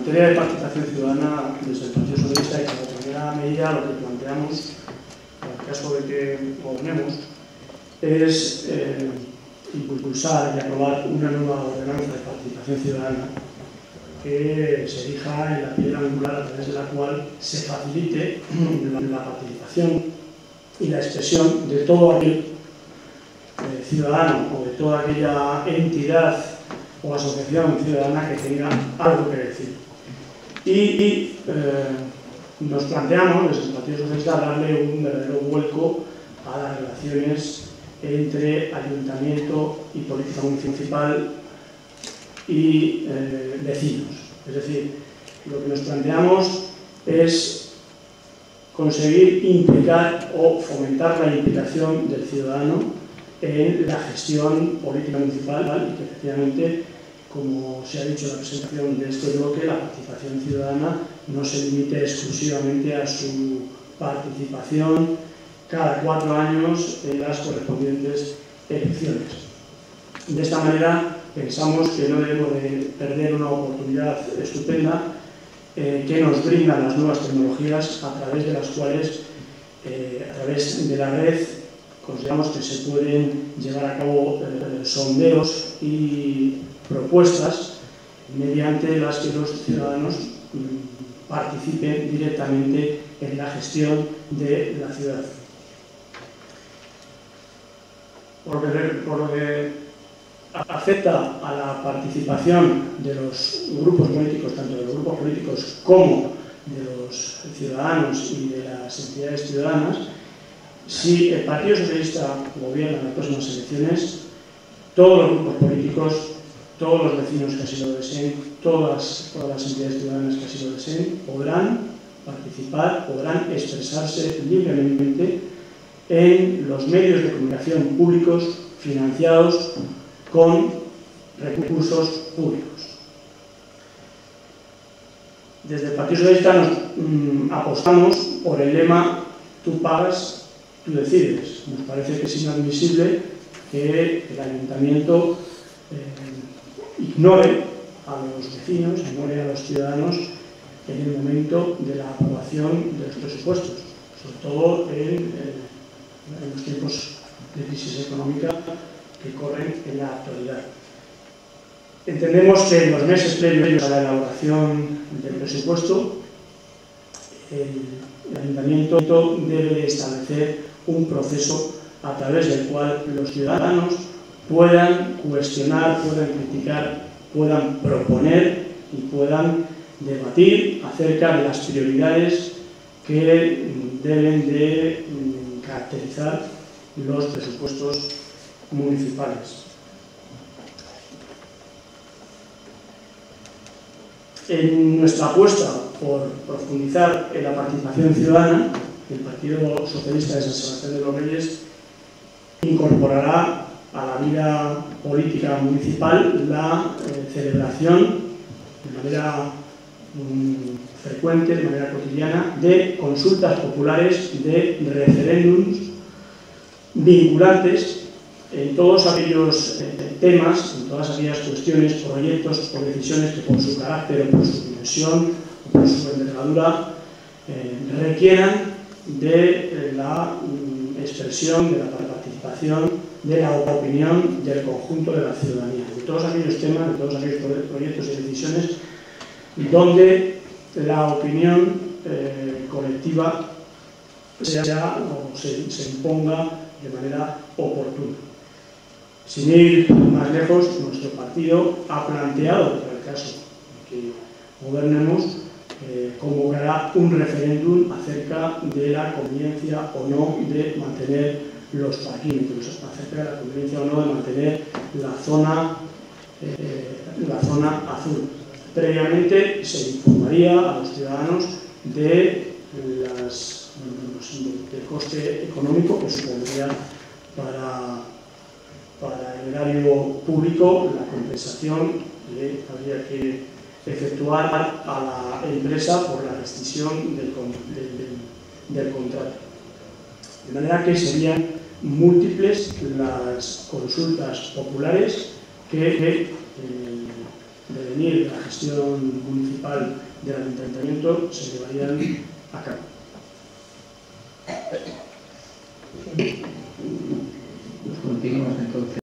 En materia de participación ciudadana, desde el Partido Socialista, y como primera medida lo que planteamos, en el caso de que gobernemos, es impulsar y aprobar una nueva ordenanza de participación ciudadana que se erija en la piedra angular a través de la cual se facilite la participación y la expresión de todo aquel ciudadano o de toda aquella entidad o asociación ciudadana que tenga algo que decir. Y nos planteamos, desde el Partido Socialista, darle un verdadero vuelco a las relaciones entre ayuntamiento y política municipal y vecinos. Es decir, lo que nos planteamos es conseguir implicar o fomentar la implicación del ciudadano en la gestión política municipal y que efectivamente, como se ha dicho en la presentación de este bloque, la participación ciudadana no se limite exclusivamente a su participación cada 4 años en las correspondientes elecciones. De esta manera pensamos que no debemos de perder una oportunidad estupenda que nos brindan las nuevas tecnologías a través de las cuales, a través de la red, consideramos que se pueden llevar a cabo sondeos y propuestas mediante las que los ciudadanos participen directamente en la gestión de la ciudad. Por lo que afecta a la participación de los grupos políticos, tanto de los grupos políticos como de los ciudadanos y de las entidades ciudadanas, si el Partido Socialista gobierna en las próximas elecciones, todos los grupos políticos, todos los vecinos que así lo deseen, todas las entidades ciudadanas que así lo deseen, podrán participar, podrán expresarse libremente en los medios de comunicación públicos financiados con recursos públicos. Desde el Partido Socialista nos apostamos por el lema "tú pagas, tú decides". Nos parece que es inadmisible que el ayuntamiento ignore a los vecinos, ignore a los ciudadanos en el momento de la aprobación de los presupuestos, sobre todo en los tiempos de crisis económica que corren en la actualidad. Entendemos que en los meses previos a la elaboración del presupuesto, el ayuntamiento debe establecer un proceso a través del cual los ciudadanos puedan cuestionar, puedan criticar, puedan proponer y puedan debatir acerca de las prioridades que deben de caracterizar los presupuestos municipales. En nuestra apuesta por profundizar en la participación ciudadana, el Partido Socialista de San Sebastián de los Reyes incorporará a la vida política municipal la celebración de manera frecuente, de manera cotidiana, de consultas populares, de referéndums vinculantes en todos aquellos temas, en todas aquellas cuestiones, proyectos o decisiones que por su carácter o por su dimensión o por su envergadura requieran de la expresión, de la participación, de la opinión del conjunto de la ciudadanía, de todos aquellos temas, de todos aquellos proyectos y decisiones donde la opinión colectiva sea o se imponga de manera oportuna. Sin ir más lejos, nuestro partido ha planteado, para el caso de que gobernemos, convocará un referéndum acerca de la conveniencia o no de mantener los parquímetros, acerca de la conveniencia o no de mantener la zona azul. Previamente se informaría a los ciudadanos del coste económico que supondría para el erario público la compensación que habría que efectuar a la empresa por la rescisión del contrato. De manera que serían múltiples las consultas populares que devenir de la gestión municipal del ayuntamiento se llevarían a cabo. Pues continuamos entonces.